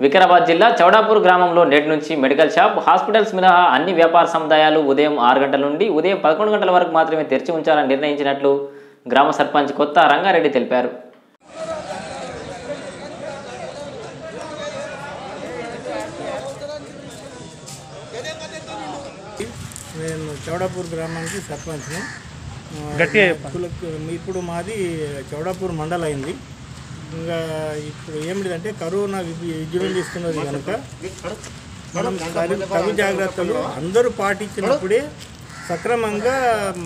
వికారాబాద్ జిల్లా చౌడాపూర్ గ్రామంలో నేటి నుంచి మెడికల్ షాప్, హాస్పిటల్స్ మినహా అన్ని వ్యాపార సముదాయాలు ఉదయం 6 గంటల నుండి ఉదయం 11 గంటల వరకు మాత్రమే తెరిచి ఉంచాలని నిర్ణయించినట్లు గ్రామ సర్పంచ్ కొత్త రంగారెడ్డి తెలిపారు. నేను చౌడాపూర్ గ్రామానికి సర్పంచ్ని. ఇప్పుడు మాది చౌడాపూర్ మండలం అయింది. ఇంకా ఇప్పుడు ఏమిటంటే కరోనా విజృంభిస్తున్నది కనుక మనం తగు జాగ్రత్తలు అందరూ పాటించినప్పుడే సక్రమంగా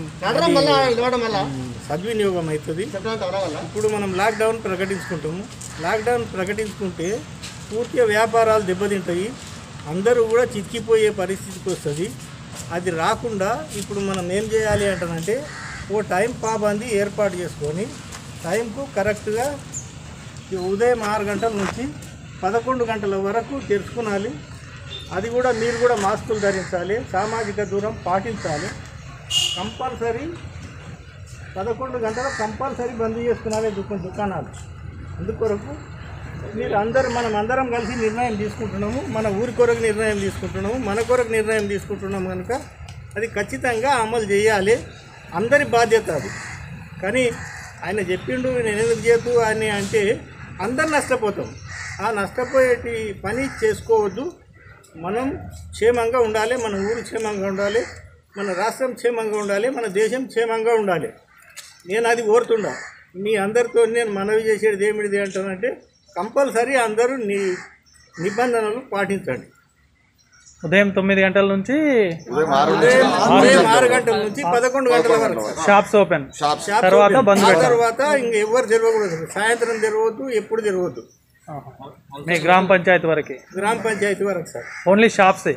సద్వినియోగం అవుతుంది. ఇప్పుడు మనం లాక్డౌన్ ప్రకటించుకుంటాము. లాక్డౌన్ ప్రకటించుకుంటే పూర్తిగా వ్యాపారాలు దెబ్బతింటాయి, అందరూ కూడా చిక్కిపోయే పరిస్థితికి వస్తుంది. అది రాకుండా ఇప్పుడు మనం ఏం చేయాలి అంటానంటే ఓ టైం పాబంది ఏర్పాటు చేసుకొని టైంకు కరెక్ట్గా ఉదయం 6 గంటల నుంచి 11 గంటల వరకు తెరుచుకోవాలి. అది కూడా మీరు కూడా మాస్కులు ధరించాలి, సామాజిక దూరం పాటించాలి. కంపల్సరీ 11 గంటల కంపల్సరీ బంద్ చేసుకున్నాలి దుకాణాలు. అందుకొరకు మీరు మనం అందరం కలిసి నిర్ణయం తీసుకుంటున్నాము. మన ఊరి కొరకు నిర్ణయం తీసుకుంటున్నాము, మన కొరకు నిర్ణయం తీసుకుంటున్నాము కనుక అది ఖచ్చితంగా అమలు చేయాలి. అందరి బాధ్యత అది. కానీ ఆయన చెప్పిండు నేను ఎందుకు చేతు అని అంటే అందరు నష్టపోతాం. ఆ నష్టపోయేటి పని చేసుకోవద్దు. మనం క్షేమంగా ఉండాలి, మన ఊరు క్షేమంగా ఉండాలి, మన రాష్ట్రం క్షేమంగా ఉండాలి, మన దేశం క్షేమంగా ఉండాలి. నేను అది కోరుతుండా. మీ అందరితో నేను మనవి చేసేది ఏమిటిది అంటానంటే కంపల్సరీ అందరూ నిబంధనలు పాటించండి. ఉదయం 9 గంటల నుంచి ఉదయం 6 గంటల నుంచి 11 గంటల వరకు షాప్స్ ఓపెన్, తర్వాత బంద్ పెట్టారు. తర్వాత ఇంక ఎవరు తెరవకూడదు, సాయంత్రం తెరవద్దు, ఎప్పుడు తెరవద్దు. మీ గ్రామ పంచాయతీ వరకు సార్ ఓన్లీ షాప్స్.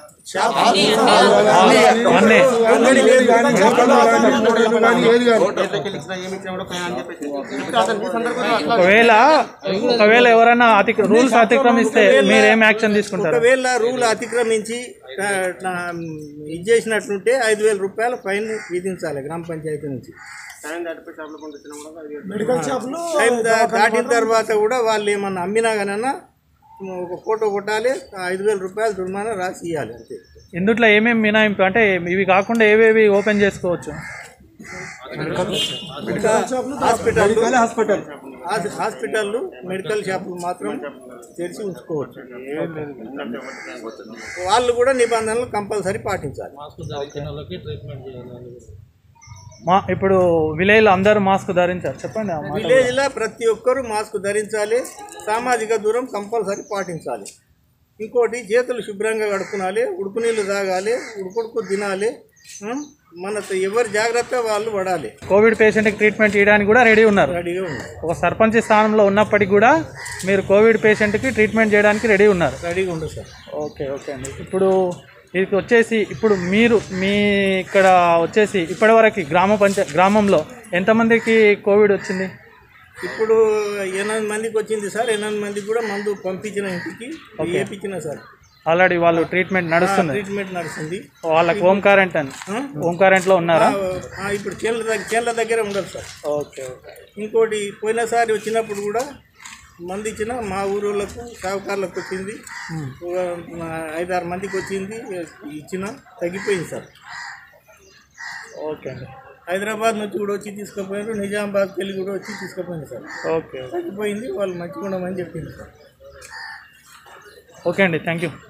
ఒకవేళ ఎవరైనా రూల్స్ అతిక్రమిస్తే మీరేం యాక్షన్ తీసుకుంటారు? ఒకవేళ రూల్ అతిక్రమించి ఇది చేసినట్టుంటే 5,000 రూపాయల ఫైన్ విధించాలి గ్రామ పంచాయతీ నుంచి. టైం దాటిన తర్వాత కూడా వాళ్ళు ఏమన్నా అమ్మినా కానీ ఒక ఫోటో కొట్టాలి, 5,000 రూపాయలు జుర్మానా రాసి ఇవ్వాలి అంతే. ఇందుట్లో ఏమేమి మినహాయింపు అంటే ఇవి కాకుండా ఏవేవి ఓపెన్ చేసుకోవచ్చు? హాస్పిటల్, మెడికల్ షాపులు మాత్రం తెరిచి ఉంచుకోవచ్చు. వాళ్ళు కూడా నిబంధనలు కంపల్సరీ పాటించాలి. ఇప్పుడు విలేజ్లో అందరూ మాస్క్ ధరించారు, చెప్పండి. విలేజ్లో ప్రతి ఒక్కరూ మాస్క్ ధరించాలి, సామాజిక దూరం కంపల్సరీ పాటించాలి. ఇంకోటి చేతులు శుభ్రంగా కడుక్కునాలి, ఉడుకు నీళ్ళు తాగాలి, ఉడుకుడుకు తినాలి. మన ఎవరి జాగ్రత్త వాళ్ళు పడాలి. కోవిడ్ పేషెంట్కి ట్రీట్మెంట్ ఇవ్వడానికి కూడా రెడీగా ఉన్నారు. ఒక సర్పంచ్ స్థానంలో ఉన్నప్పటికీ కూడా మీరు కోవిడ్ పేషెంట్కి ట్రీట్మెంట్ చేయడానికి రెడీగా ఉండదు సార్. ఓకే అండి. ఇప్పుడు ఇది వచ్చేసి ఇప్పుడు మీరు మీ ఇక్కడ వచ్చేసి ఇప్పటివరకు గ్రామంలో ఎంతమందికి కోవిడ్ వచ్చింది? ఇప్పుడు 8 మందికి వచ్చింది సార్. 8 మందికి కూడా మందు పంపించిన, ఇంటికి వేయించిన సార్. ఆల్రెడీ వాళ్ళు ట్రీట్మెంట్ నడుస్తుంది. వాళ్ళకి హోమ్ క్వారంటైన్లో ఉన్నారా? ఇప్పుడు చేళ్ళ దగ్గర ఉండదు సార్. ఓకే. ఇంకోటి పోయినసారి వచ్చినప్పుడు కూడా మంది ఇచ్చిన మా ఊళ్ళకు సాగుకారులకు వచ్చింది, 5-6 మందికి వచ్చింది, ఇచ్చిన తగ్గిపోయింది సార్. ఓకే అండి. హైదరాబాద్ నుంచి కూడా వచ్చి తీసుకుపోయారు, నిజామాబాద్కి వెళ్ళి కూడా వచ్చి తీసుకుపోయింది సార్. ఓకే, తగ్గిపోయింది, వాళ్ళు మంచిగా ఉండమని చెప్పింది సార్. ఓకే అండి, థ్యాంక్ యూ.